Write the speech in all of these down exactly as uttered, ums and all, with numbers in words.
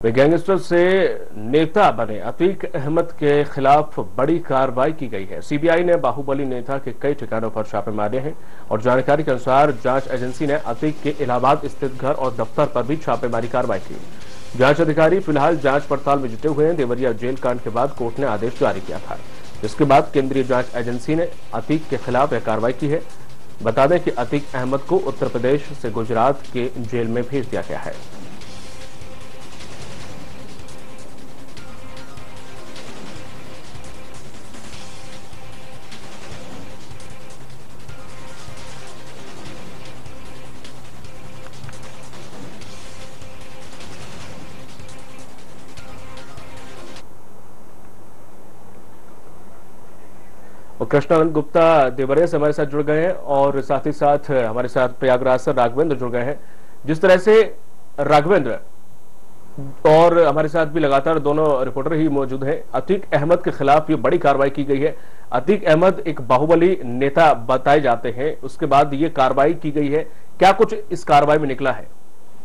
वे gangster से नेता बने अतीक अहमद के खिलाफ बड़ी कार्रवाई की गई है। सीबीआई ने बाहुबली नेता के कई ठिकानों पर छापे मारे हैं और जानकारी के अनुसार जांच एजेंसी ने अतीक के इलाहाबाद स्थित घर और दफ्तर पर भी छापेमारी कार्रवाई की। जांच अधिकारी फिलहाल जांच पड़ताल में जुटे हुए हैं। देवरिया जेल कांड के बाद कोर्ट ने आदेश जारी किया था, जिसके बाद केंद्रीय जांच एजेंसी ने अतीक के खिलाफ यह कार्रवाई की है। बता दें कि अतीक अहमद को उत्तर प्रदेश से गुजरात के जेल में भेज दिया गया है। और कृष्णानंद गुप्ता देवरिया से हमारे साथ जुड़ गए हैं और साथ ही साथ हमारे साथ प्रयागराज से राघवेंद्र जुड़ गए हैं। जिस तरह से राघवेंद्र और हमारे साथ भी लगातार दोनों रिपोर्टर ही मौजूद हैं। अतीक अहमद के खिलाफ ये बड़ी कार्रवाई की गई है। अतीक अहमद एक बाहुबली नेता बताए जाते हैं, उसके बाद ये कार्रवाई की गई है। क्या कुछ इस कार्रवाई में निकला है?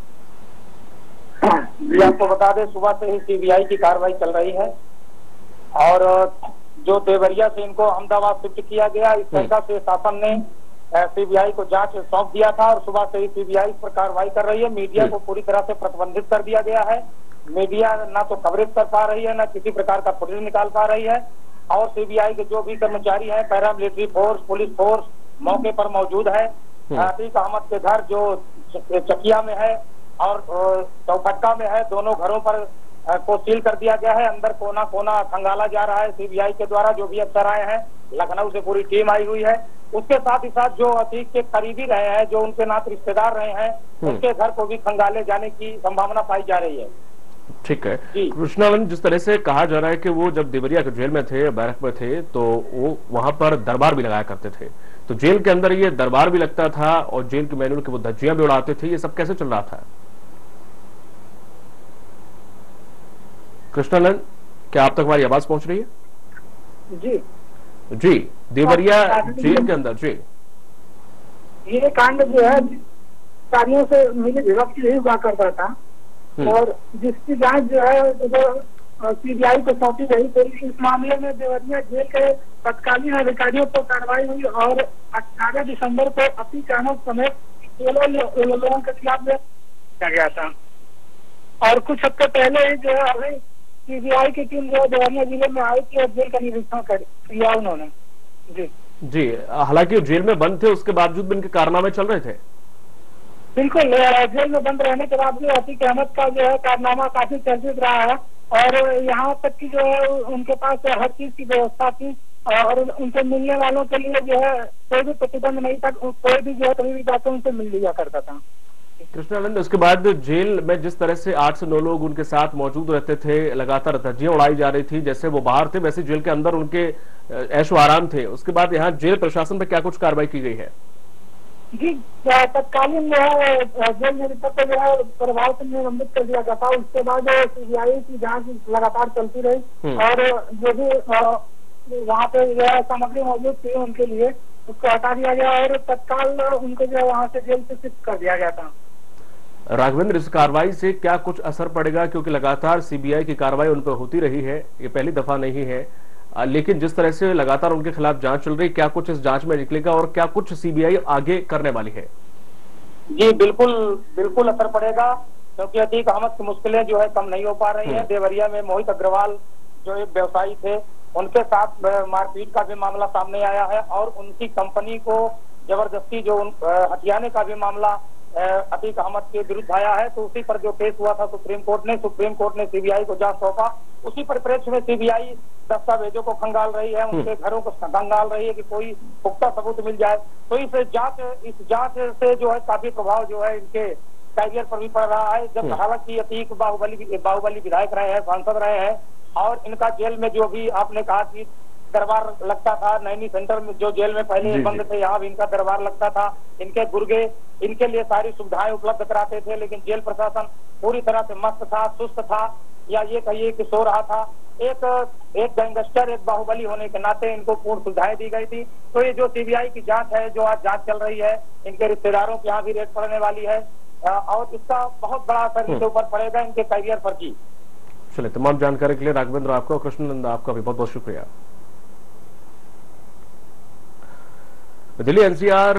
जी, आपको बता दें, सुबह से ही सीबीआई की कार्रवाई चल रही है और जो देवरिया से इनको अहमदाबाद शिफ्ट किया गया, इस तरीका से शासन ने सीबीआई को जांच सौंप दिया था और सुबह से ही सीबीआई पर कार्रवाई कर रही है। मीडिया को पूरी तरह से प्रतिबंधित कर दिया गया है। मीडिया ना तो कवरेज कर पा रही है, ना किसी प्रकार का फुटेज निकाल पा रही है। और सीबीआई के जो भी कर्मचारी हैं, पैरामिलिट्री फोर्स, पुलिस फोर्स मौके पर मौजूद है। अतीक अहमद के घर जो चकिया में है और चौखट्टा में है, दोनों घरों पर को सील कर दिया गया है। अंदर कोना कोना खंगाला जा रहा है सीबीआई के द्वारा। जो भी अफसर आए हैं, लखनऊ से पूरी टीम आई हुई है। उसके साथ ही साथ जो अतीक के करीबी रहे हैं, जो उनके नाते रिश्तेदार रहे हैं, उनके घर को भी खंगाले जाने की संभावना पाई जा रही है। ठीक है कृष्णानंद, जिस तरह से कहा जा रहा है कि वो जब देवरिया के जेल में थे, बैरक में थे, तो वो वहां पर दरबार भी लगाया करते थे। तो जेल के अंदर ये दरबार भी लगता था और जेल के मैनुअल के वो धज्जियां भी उड़ाते थे। ये सब कैसे चल रहा था? कृष्णानंद, क्या आप तक हमारी आवाज पहुंच रही है? जी जी, देवरिया जेल के अंदर जी ये कांड जो है कार्यों से मिली भगत यही हुआ करता था और जिसकी जांच जो है जो सीबीआई को सौंपी गई, तो इस मामले में देवरिया जेल के तत्कालीन अधिकारियों पर कार्रवाई हुई और अठारह दिसंबर को अतीक अहमद समेत सोलह लोगों के खिलाफ किया गया था। और कुछ हफ्ते पहले ही जो है अभी सीबीआई की टीम जो देवरिया जिले में आई थी और जेल का निरीक्षण किया उन्होंने। जी जी, हालांकि जेल में बंद थे, उसके बावजूद भी इनके कारनामे चल रहे थे। बिल्कुल, जेल में बंद रहने के बाद भी अतीक अहमद का जो है कारनामा काफी चर्चित रहा है और यहाँ तक की जो है उनके पास हर चीज की व्यवस्था थी और उनसे मिलने वालों के लिए जो है कोई भी प्रतिबंध नहीं था। कोई भी जो है कभी भी जाकर उनसे मिल लिया करता था। कृष्णानंद, उसके बाद जेल में जिस तरह से आठ से नौ लोग उनके साथ मौजूद रहते थे, लगातार धज्जियां उड़ाई जा रही थी, जैसे वो बाहर थे वैसे जेल के अंदर उनके ऐशो आराम थे। उसके बाद यहाँ जेल प्रशासन पर क्या कुछ कार्रवाई की गई है? जी, तत्कालीन जो है जेल निरीक्षक को जो है प्रभाव से निलंबित कर दिया गया था। उसके बाद सीबीआई की जांच लगातार चलती रही और जो भी वहाँ पे जो है सामग्री मौजूद थी उनके लिए उसको हटा दिया गया और तत्काल उनको जो है वहाँ से जेल से शिफ्ट कर दिया गया था। राघवेंद्र, इस कार्रवाई से क्या कुछ असर पड़ेगा? क्योंकि लगातार सीबीआई की कार्रवाई उन पर होती रही है, ये पहली दफा नहीं है, लेकिन जिस तरह से लगातार उनके खिलाफ जांच चल रही, क्या कुछ इस जांच में निकलेगा और क्या कुछ सीबीआई आगे करने वाली है? जी बिल्कुल बिल्कुल असर पड़ेगा, क्योंकि अतीक अहमद की मुश्किलें जो है कम नहीं हो पा रही है। देवरिया में मोहित अग्रवाल जो एक व्यवसायी थे, उनके साथ मारपीट का भी मामला सामने आया है और उनकी कंपनी को जबरदस्ती जो हथियाने का भी मामला अतीक अहमद के विरुद्ध आया है। तो उसी पर जो केस हुआ था सुप्रीम कोर्ट ने सुप्रीम कोर्ट ने सीबीआई को जांच सौंपा। उसी परिप्रेक्ष्य में सीबीआई दस्तावेजों को खंगाल रही है, उनके घरों को खंगाल रही है कि कोई पुख्ता सबूत मिल जाए। तो इस जांच इस जांच से जो है काफी प्रभाव जो है इनके कैरियर पर भी पड़ रहा है। जब हालांकि अतीक बाहुबली बाहुबली विधायक रहे हैं, सांसद रहे हैं और इनका जेल में जो भी आपने कहा कि दरबार लगता था, नैनी सेंटर में जो जेल में पहले बंद थे, यहाँ भी इनका दरबार लगता था। इनके गुर्गे इनके लिए सारी सुविधाएं उपलब्ध कराते थे, लेकिन जेल प्रशासन पूरी तरह से मस्त था, सुस्त था, या ये कहिए कि सो रहा था। एक एक गैंगस्टर, एक बाहुबली होने के नाते इनको पूर्ण सुविधाएं दी गई थी। तो ये जो सीबीआई की जांच है, जो आज जांच चल रही है, इनके रिश्तेदारों के यहाँ भी रेड पड़ने वाली है और इसका बहुत बड़ा असर इनके ऊपर पड़ेगा, इनके करियर पर जी। चलिए, तमाम जानकारी के लिए राघवेंद्र आपका और कृष्णानंद आपका भी बहुत बहुत शुक्रिया। दिल्ली एनसीआर